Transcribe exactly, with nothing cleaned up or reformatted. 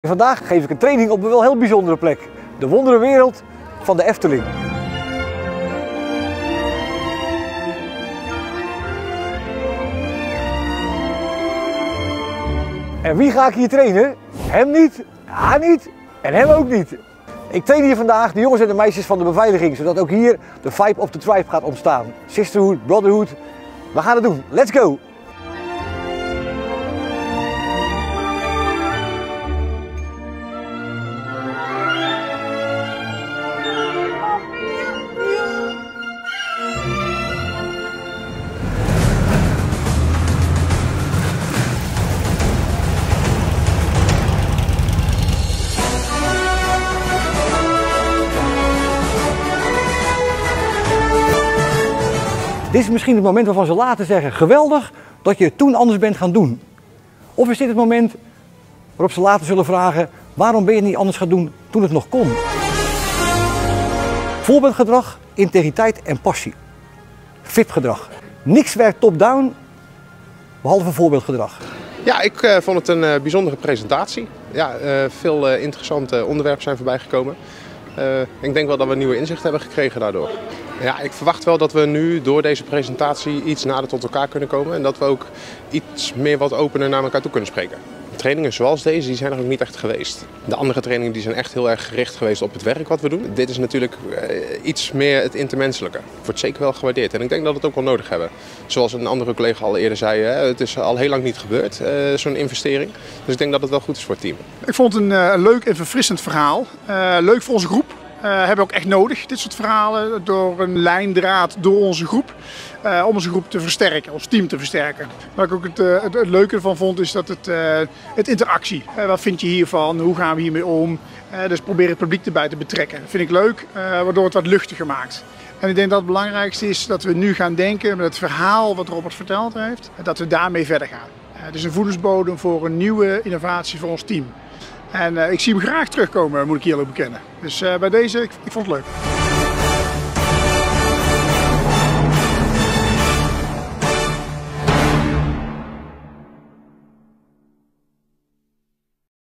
Vandaag geef ik een training op een wel heel bijzondere plek. De wonderenwereld van de Efteling. En wie ga ik hier trainen? Hem niet, haar niet en hem ook niet. Ik train hier vandaag de jongens en de meisjes van de beveiliging, zodat ook hier de vibe of the tribe gaat ontstaan. Sisterhood, brotherhood, we gaan het doen. Let's go! Dit is misschien het moment waarvan ze later zeggen, geweldig dat je het toen anders bent gaan doen. Of is dit het moment waarop ze later zullen vragen, waarom ben je het niet anders gaan doen toen het nog kon? Voorbeeldgedrag, integriteit en passie. V I P-gedrag. Niks werkt top-down, behalve voorbeeldgedrag. Ja, ik uh, vond het een uh, bijzondere presentatie. Ja, uh, veel uh, interessante onderwerpen zijn voorbij gekomen. Uh, ik denk wel dat we nieuwe inzichten hebben gekregen daardoor. Ja, ik verwacht wel dat we nu door deze presentatie iets nader tot elkaar kunnen komen en dat we ook iets meer wat opener naar elkaar toe kunnen spreken. Trainingen zoals deze die zijn er ook niet echt geweest. De andere trainingen die zijn echt heel erg gericht geweest op het werk wat we doen. Dit is natuurlijk uh, iets meer het intermenselijke. Wordt zeker wel gewaardeerd en ik denk dat we het ook wel nodig hebben. Zoals een andere collega al eerder zei, hè, het is al heel lang niet gebeurd, uh, zo'n investering. Dus ik denk dat het wel goed is voor het team. Ik vond het een uh, leuk en verfrissend verhaal. Uh, leuk voor onze groep. Uh, hebben we ook echt nodig, dit soort verhalen, door een lijndraad door onze groep, uh, om onze groep te versterken, ons team te versterken. Wat ik ook het, uh, het, het leuke ervan vond is dat het, uh, het interactie, uh, wat vind je hiervan, hoe gaan we hiermee om, uh, dus probeer het publiek erbij te betrekken. Dat vind ik leuk, uh, waardoor het wat luchtiger maakt. En ik denk dat het belangrijkste is dat we nu gaan denken met het verhaal wat Robert verteld heeft, dat we daarmee verder gaan. Uh, het is een voedingsbodem voor een nieuwe innovatie voor ons team. En uh, ik zie hem graag terugkomen, moet ik hier ook bekennen. Dus uh, bij deze, ik, ik vond het leuk.